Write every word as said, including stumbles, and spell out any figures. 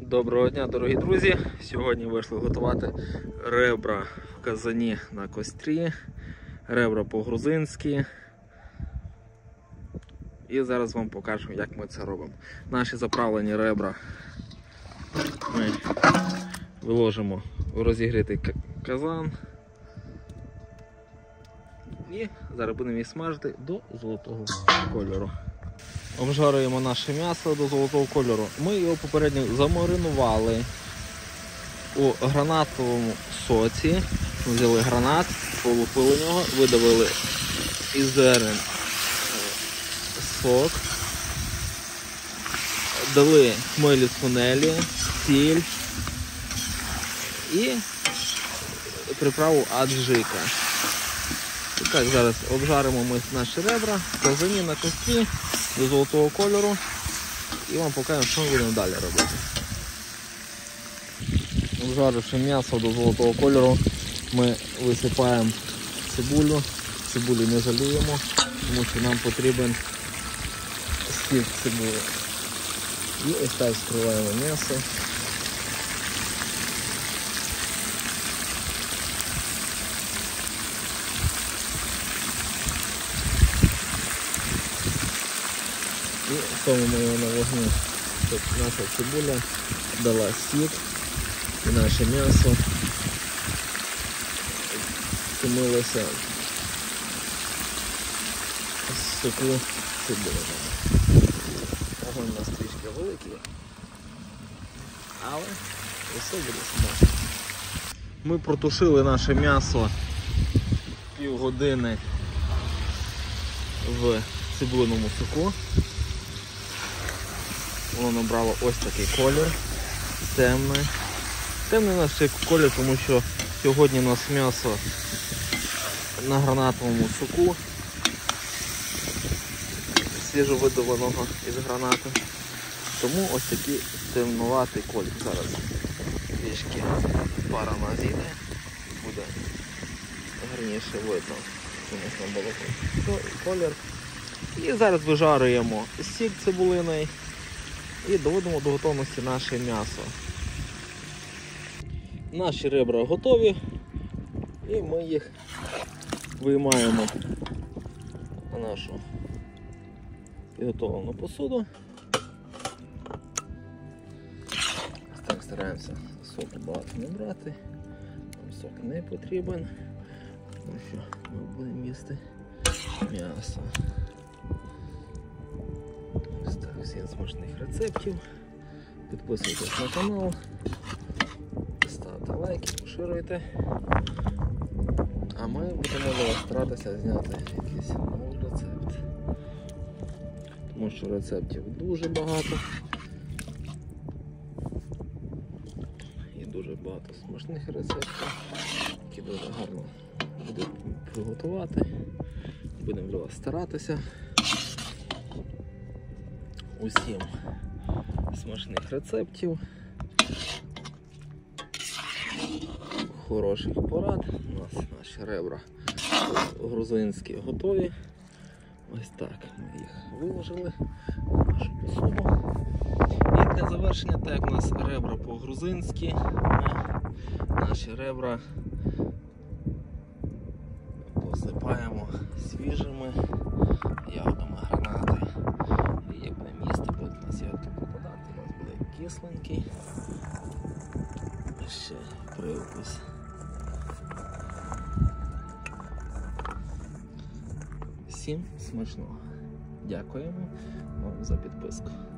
Доброго дня, дорогі друзі! Сьогодні вийшли готувати ребра в казані на кострі, ребра по-грузинськи. І зараз вам покажемо, як ми це робимо. Наші заправлені ребра ми виложимо у розігрітий казан. І зараз будемо їх смажити до золотого кольору. Обжарюємо наше м'ясо до золотого кольору. Ми його попередньо замаринували у гранатовому соці. Взяли гранат, полупили нього, видавили із зерен сок, дали хмелі сунелі, сіль і приправу аджика. І так, зараз обжаримо ми наші ребра в казані на кострі до золотого кольору і вам покажемо, що ми будемо далі робити. Обжаривши м'ясо до золотого кольору, ми висипаємо цибулю. Цибулю не жаліємо, тому що нам потрібен сік цибулі. І ось так скриваємо м'ясо. І ставимо його на вогню, щоб наша цибуля дала сік і наше м'ясо втомилося з соку цибулі. Огонь у нас трішки великий, але все буде смачно. Ми протушили наше м'ясо півгодини в цибулиному соку. Воно набрало ось такий колір, темний. Темний у нас ще колір, тому що сьогодні у нас м'ясо на гранатовому соку, свіжовидованого із гранату. Тому ось такий темнуватий колір. Зараз трішки пара назійде, буде гарніше видно у нас на балконі колір. І зараз вижарюємо сік цибулиний і доводимо до готовності наше м'ясо. Наші ребра готові і ми їх виймаємо на нашу підготовлену посуду. Так, стараємося соку багато не брати, нам сок не потрібен, тому що ми будемо їсти м'ясо. Ось так, всім смачних рецептів. Підписуйтесь на канал, ставте лайки, поширюйте. А ми будемо для вас старатися зняти якийсь новий рецепт. Тому що рецептів дуже багато. І дуже багато смачних рецептів, які дуже гарно будемо приготувати. Будемо для вас старатися. Усім смачних рецептів, хороших порад. У нас наші ребра грузинські готові. Ось так ми їх виложили в нашу посуду. І для завершення, так як у нас ребра по-грузинськи, наші ребра посипаємо свіжими ягодами гранати. І як будемо їсти, буде у нас ягодки попадати, у нас буде кисленький. Ще привкус. Всім смачного. Дякуємо вам за підписку.